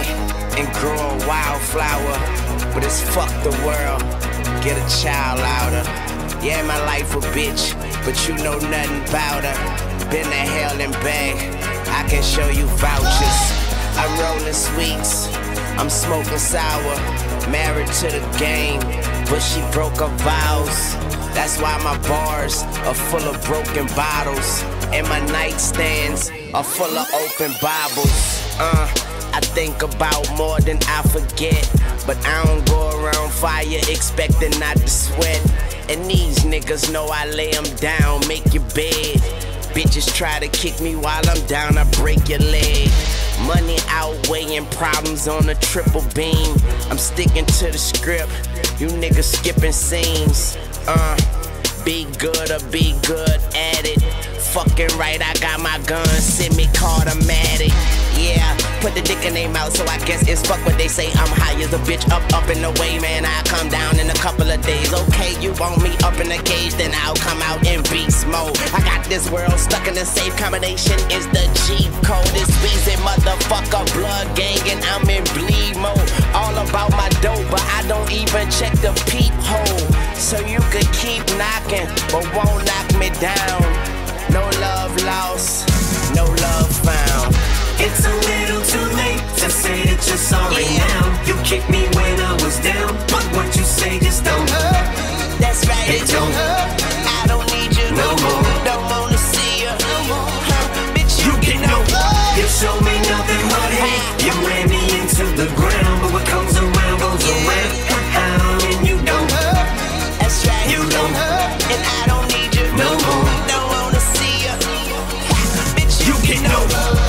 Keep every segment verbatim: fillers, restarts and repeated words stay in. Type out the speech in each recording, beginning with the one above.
and grow a wildflower. But it's fuck the world, get a child out her. Yeah, my life a bitch, but you know nothing about her. Been to hell and back, I can show you vouchers. I'm rolling sweets, I'm smoking sour. Married to the game, but she broke her vows. That's why my bars are full of broken bottles, and my nightstands are full of open Bibles. Uh, I think about more than I forget, but I don't go around fire expecting not to sweat. And these niggas know I lay them down, make your bed. Bitches try to kick me while I'm down, I break your leg. Money outweighing problems on a triple beam. I'm sticking to the script, you niggas skipping scenes. Uh, be good or be good at it. Fucking right, I got my gun, semi-automatic. Yeah, put the dick in their mouth, so I guess it's fuck what they say. I'm high as a bitch, up, up and away, man. I come down in a couple of days. Okay, you want me up in the cage, then I'll come out in beast mode. I got this world stuck in a safe combination. Is the G code? It's Weezy, motherfucker, blood gang, and I'm in bleed mode. All about my dope, but I don't even check the peephole. So you could keep knocking, but won't knock me down. No love lost, no love found. It's a little too late to say that you're sorry yeah. now. You kicked me when I was down, but what you say just don't hurt. That's right, it, it don't hurt. I don't need you no more. Don't wanna see you no more. Huh, bitch, you, you get no love. You show me nothing but hate. You ran me into the ground, but what comes around goes yeah. around. And you don't hurt. That's right, you don't hurt. And I don't need you no more. Don't wanna see you. Bitch, you, you get no love.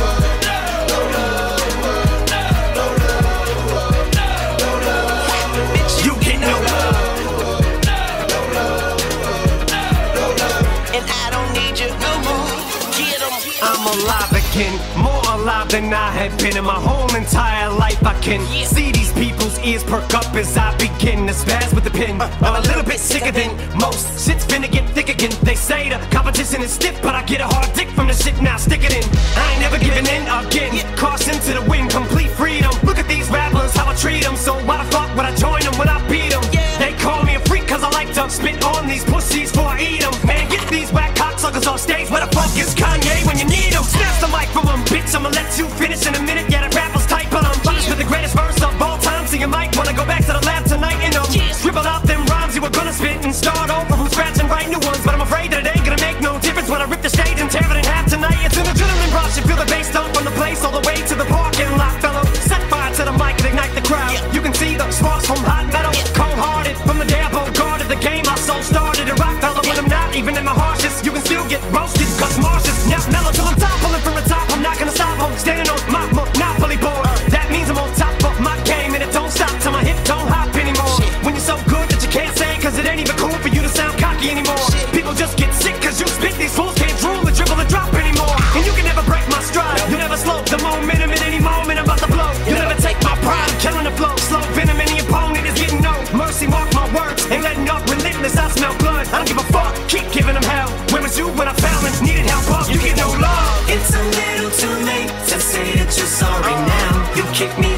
I'm alive again, more alive than I have been in my whole entire life. I can yeah. see these people's ears perk up as I begin to spaz with the pen. Uh, I'm a little bit sicker than most. Shit's finna get thick again. They say the competition is stiff, but I get a hard dick from the shit, now stick it in. I ain't never giving in again. Yeah. Caution to the wind, complete freedom. Look at these rappers, how I treat them. So why the fuck would I join them when I beat them? Yeah. They call me a freak cause I like to spit on these pussies before I eat them. Man, get these whack cocksuckers off stage. Where the fuck is Kanye when you need him? Snatch the mic from him, bitch, I'ma let you finish in a minute. Yeah, that rapper's tight, but I'm finished with the greatest verse of all time. So you might wanna go back to the lab tonight and um, scribble out them rhymes you were gonna spit and start over from scratch and write new ones. But I'm afraid that it ain't gonna make no difference when I rip the stage and tear it in half tonight. It's an adrenaline rush, you feel the bass dump from the place all the way to the parking lot, fellow. Set fire to the mic and ignite the crowd. You can see the sparks from hot metal, cold-hearted from the day I guarded the game. I so started a rock fellow when I'm not even in my harshest. You can still get roasted cause Marcia's now mellow till I'm top, pulling from the top. I'm not gonna stop, I'm standing on my monopoly board. That means I'm on top of my game and it don't stop till my hip don't hop anymore. When you're so good that you can't say cause it ain't even cool for you to sound cocky anymore. People just get sick cause you spit, these fools can't drool and dribble and drop anymore. And you can never break my stride, you never slow the momentum at any moment I'm about to blow. You never take my pride, I'm killing the flow. Slow venom, any opponent is getting no mercy, mark my words, ain't letting up, relentless, I smell blood. I don't give a fuck, keep giving them hell. Where was you when I found and needed help up? You get no love. It's a little too late to say that you're sorry now. You kicked me